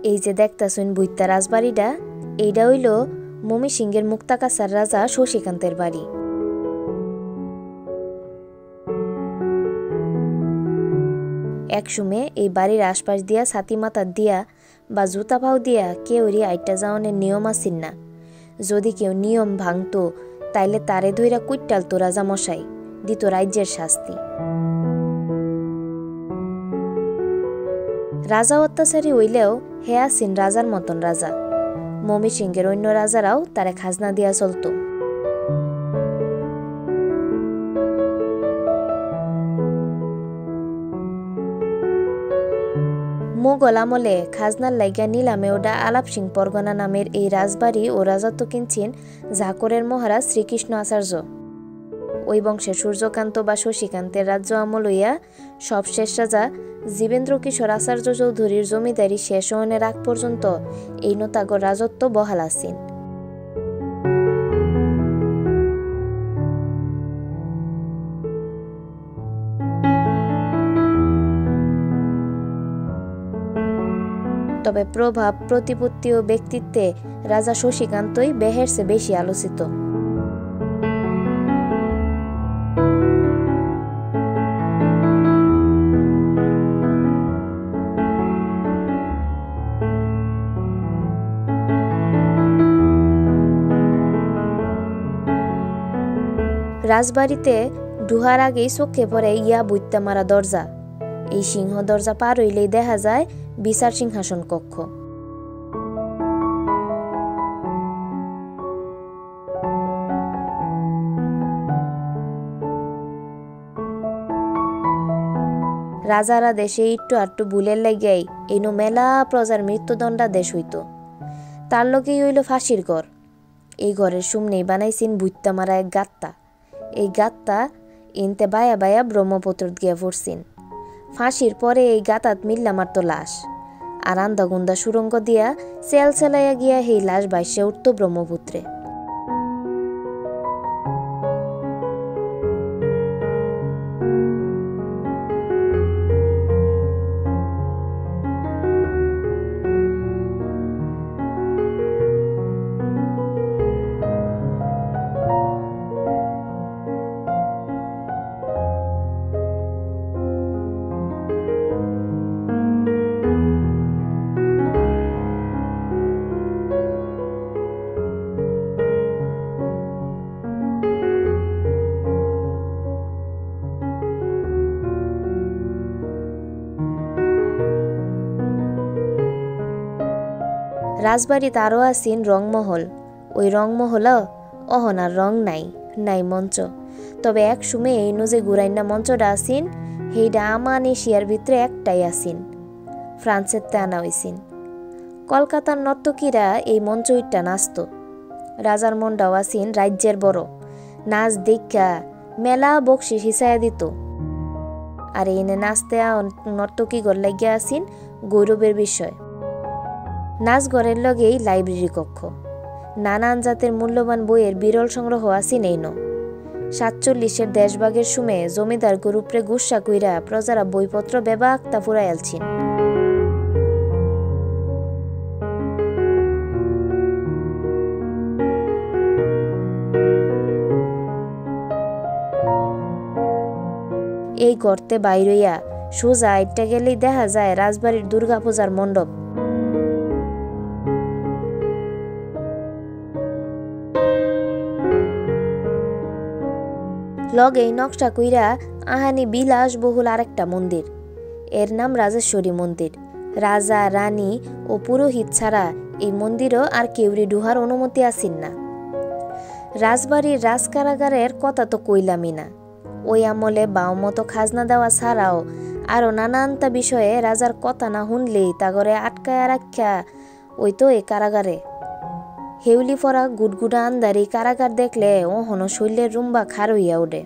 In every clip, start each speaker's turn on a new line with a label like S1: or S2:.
S1: এই যে দেখতাছেন বৈত্যা রাজবাড়িটা, এইটা হইল ময়মনসিংহের মুক্তাগাছার রাজা শশীকান্তের বাড়ি। একসময় এই বাড়ির আশপাশ দিয়া ছাতি মাথার দিয়া বা জুতা পাও দিয়া কেউরি আইটা যাওয়ানের নিয়ম আসিন না। যদি কেউ নিয়ম ভাঙত তাইলে তারে ধইরা কুইটাল তো রাজা মশাই, দিত রাজ্যের শাস্তি। রাজা অত্যাচারী হইলেও হে আসিন রাজার মতন রাজা। ময়মনসিংহের অন্য রাজারাও তারে খাজনা দিয়া চলত। মোগল আমলে খাজনার লাইগা নিলামে ওডা আলাপ সিং পরগনা নামের এই রাজবাড়ি ও রাজত্ব কিনছেন ঝাকরের মহারাজ শ্রীকৃষ্ণ আচার্য। ওই বংশের সূর্যকান্ত বা শশীকান্তের রাজ্য আমল হইয়া সবশেষ রাজা জীবেন্দ্র কিশোর আচার্য চৌধুরীর জমিদারি শেষ হওয়ার আগ পর্যন্ত এই নতাগর রাজত্ব বহাল আছেন। তবে প্রভাব, প্রতিপত্তি ও ব্যক্তিত্বে রাজা শশীকান্তই বেহের চেয়ে বেশি আলোচিত। রাজবাড়িতে ঢুহার আগেই চোখে পড়ে ইয়া বৈত্যা মারা দরজা। এই সিংহ দরজা পার হইলেই দেখা যায় বিচার সিংহাসন কক্ষ। রাজারা দেশে একটু আটটু ভুলের লাগাই এইনো মেলা প্রজার মৃত্যুদণ্ডাদেশ হইত। তার লগেই হইল ফাঁসির ঘর। এই ঘরের সামনেই বানাইছেন বৈত্যা মারা এক গাত্তা। এই গাত্তা ইনতে বায়া বায়া ব্রহ্মপুত্র গিয়া পড়ছেন। ফাঁসির পরে এই গাতাত মিল্লা মারত লাশ, আর আন্দা গুন্দা সুরঙ্গ দিয়া সেল সেলাইয়া গিয়া সেই লাশ ভাইসে উঠত ব্রহ্মপুত্রে। রাজবাড়িতে আরও আছেন রংমহল। ওই রংমহল অহনার রং নাই, নাই মঞ্চ। তবে এক সময় এই যে গুরাইন্না মঞ্চটা আসিন, সেইটা আমান এশিয়ার ভিতরে একটাই আসিন, ফ্রান্সের তে আনা হইসিন। কলকাতার নর্তকীরা এই মঞ্চ উইটটা নাচত। রাজার মনটাও আসিন রাজ্যের বড়, নাচ দেখা মেলা বকশিস হিসায়া দিত। আর এনে নাচতে নর্তকী গর লাগিয়া আসিন গৌরবের বিষয়। নাচ ঘরের লগেই লাইব্রেরি কক্ষ, নানান জাতের মূল্যবান বইয়ের বিরল সংগ্রহ আসিন এইন। 47-এর দেশভাগের সময়ে জমিদার গরুপরে গুসা কইরা প্রজারা বইপত্র বেবাকতা ফুরাইয়ালছিন। এই গর্তে বাইরইয়া সোজা আইটা গেলেই দেখা যায় রাজবাড়ির দুর্গাপূজার মণ্ডপ। লগেই নকশা কইরা আহানি বিলাসবহুল আরেকটা মন্দির, এর নাম রাজেশ্বরী মন্দির। রাজা, রানী ও পুরোহিত ছাড়া এই মন্দিরও আর কেউরি ঢুহার অনুমতি আসিন না। রাজবাড়ির রাজকারাগারের কথা তো কইলামই না। ওই আমলে বাও মতো খাজনা দেওয়া ছাড়াও আরও নানানটা বিষয়ে রাজার কথা না শুনলেই তাগরে আটকায়া রাখা ওই তো এই কারাগারে। হেউলি ফরা গুটগুডা আন্দারি কারাগার দেখলে ওহনো শৈলের রুম্বা খার হইয়া ওঠে।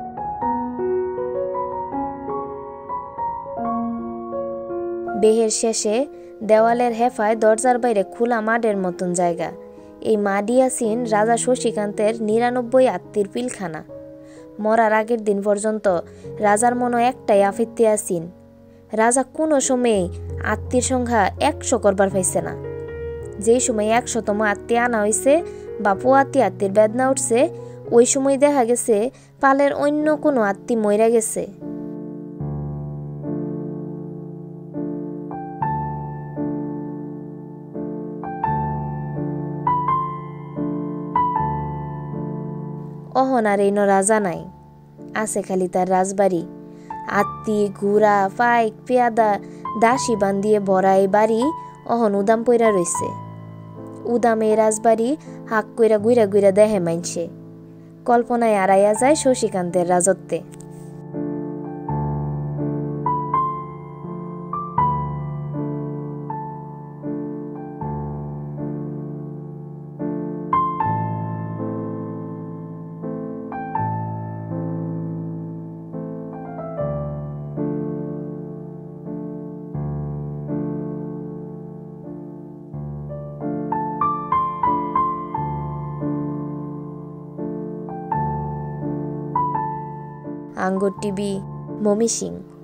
S1: বেহের শেষে দেওয়ালের হেফায় দরজার বাইরে খোলা মাঠের মতন জায়গা। এই মাডি আসিন রাজা শশীকান্তের 99 আত্মীর পিলখানা। মরার আগের দিন পর্যন্ত রাজার মনে একটাই আফিত্তি আসিন, রাজা কোনো সময়েই আত্মীর সংখ্যা 100 করবার পাইছে না। যেই সময় 100তম আত্মীয় আনা হয়েছে বা পোয়াতি আত্মীর বেদনা উঠছে, ওই সময় দেখা গেছে পালের অন্য কোনো আত্মী মইরা গেছে। অহন আর এইন রাজা নাই, আছে খালি তার রাজবাড়ি। আত্মী, ঘোড়া, পাইক, পেয়াদা, দাসী বান্ধিয়ে ভরা এই বাড়ি অহন উদাম পইরা রইছে। উদাম এই রাজবাড়ি হাক কইরা গুইরা গুইরা দেহে মাইনছে। কল্পনায় আড়াইয়া যায় শশীকান্তের রাজত্বে। আঙ্গুর টিভি, মমি সিং।